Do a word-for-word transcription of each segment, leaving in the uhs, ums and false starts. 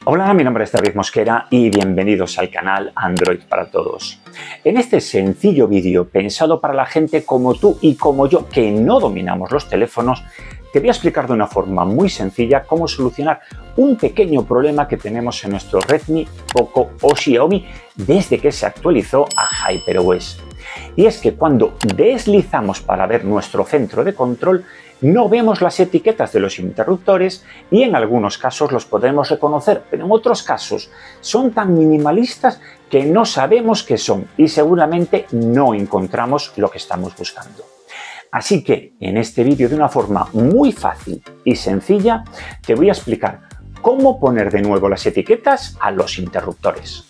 Hola, mi nombre es David Mosquera y bienvenidos al canal Android para Todos. En este sencillo vídeo pensado para la gente como tú y como yo que no dominamos los teléfonos, te voy a explicar de una forma muy sencilla cómo solucionar un pequeño problema que tenemos en nuestro Redmi, Poco o Xiaomi desde que se actualizó a HyperOS. Y es que cuando deslizamos para ver nuestro centro de control, no vemos las etiquetas de los interruptores y en algunos casos los podemos reconocer, pero en otros casos son tan minimalistas que no sabemos qué son y seguramente no encontramos lo que estamos buscando. Así que en este vídeo, de una forma muy fácil y sencilla, te voy a explicar cómo poner de nuevo las etiquetas a los interruptores.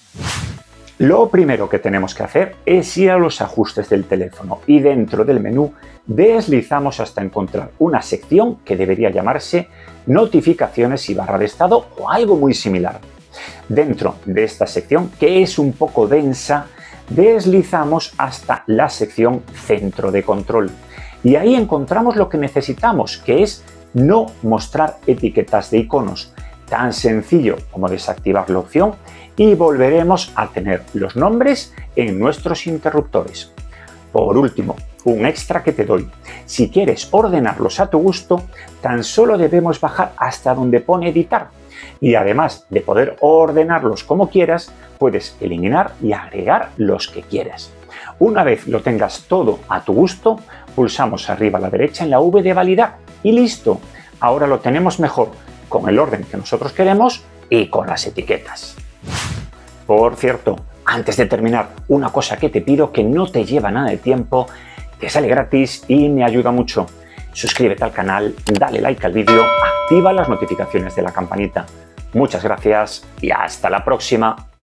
Lo primero que tenemos que hacer es ir a los ajustes del teléfono y dentro del menú deslizamos hasta encontrar una sección que debería llamarse notificaciones y barra de estado o algo muy similar. Dentro de esta sección, que es un poco densa, deslizamos hasta la sección centro de control y ahí encontramos lo que necesitamos, que es no mostrar etiquetas de iconos. Tan sencillo como desactivar la opción y volveremos a tener los nombres en nuestros interruptores. Por último, un extra que te doy. Si quieres ordenarlos a tu gusto, tan solo debemos bajar hasta donde pone editar. Y además de poder ordenarlos como quieras, puedes eliminar y agregar los que quieras. Una vez lo tengas todo a tu gusto, pulsamos arriba a la derecha en la V de validar y listo. Ahora lo tenemos mejor, con el orden que nosotros queremos y con las etiquetas. Por cierto, antes de terminar, una cosa que te pido que no te lleva nada de tiempo, te sale gratis y me ayuda mucho. Suscríbete al canal, dale like al vídeo, activa las notificaciones de la campanita. Muchas gracias y hasta la próxima.